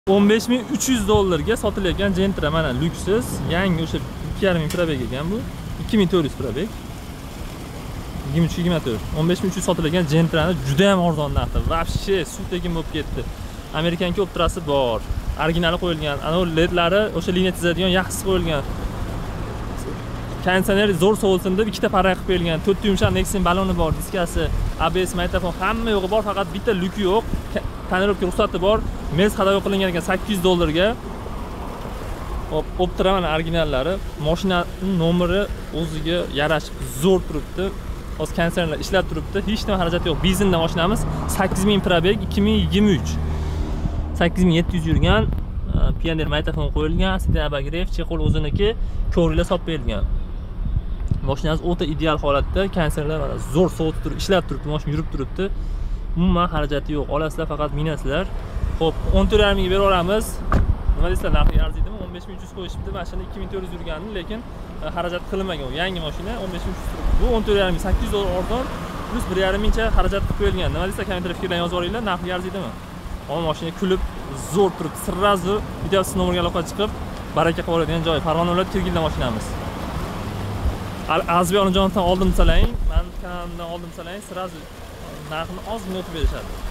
$15.300 sotilayotgan Gentra mana lyuksiz, yangi o'sha 2.5 probeg ekan bu. 2400 probeg. 23-24. 15.300 sotilayotgan Gentrani juda ham arzon narxda. Вообще suvdagin bo'lib ketdi. Amerikan Optrasi bor. Originali qo'yilgan. Ana ledlari o'sha liniya chizadigan yaxshisi qo'yilgan. Konditsioner zo'r sovusin deb ikkita parra qilib qo'yilgan. 4 yumshoq Nexon baloni bor, diskasi, ABS, magnitofon hamma yo'g'i bor, faqat bitta lyuki yo'q. Tonirovka ruxsati bor. Mes hadavo qilingan ekan $800 ga. Hop, Optra mana originallari. Mashinaning nomeri o'ziga yarashib zo'r turibdi. Hozir konditsionerlar ishlab turibdi. Hech nima xarajati yo'q. Benzinda mashinamiz 8000 probeg 2023. 8700 yurgan. Pioner magnitofon qo'yilgan, Sedan Abagrev, Chexol o'ziniki, ko'riklar solib berilgan. Mashinamiz o'ta ideal holatda, konditsionerlar mana zo'r sovutib turib, ishlab turibdi, mashina yurib turibdi. Umuman xarajati yo'q. Olasizlar, faqat minasizlar. Xo'p, 14.5 ga beraveramiz. Nima deysizlar, narxi arziydimi? 15.300 qo'yishibdi. Mashina 2400 yurgandi, lekin xarajat qilinmagan. Yangi mashina 15.300 turibdi. Bu 14.5 $800 arzon plus 1.5 mingcha xarajat qilib qo'yilgan. Nima deysizlar, kommentar fikrlarni yozib yuboringlar. Narxi arziydimi? Ama mashina kulib zo'r turibdi. Sirrazu videosi nomerga aloqa chiqib, baraka qilib oladigan joy. Farg'ona viloyati Kirgilda mashinamiz. Azbiy onajonovdan oldim salang, men kanalimdan oldim salang, sirrazu narxini ozgina o'tib berishadi.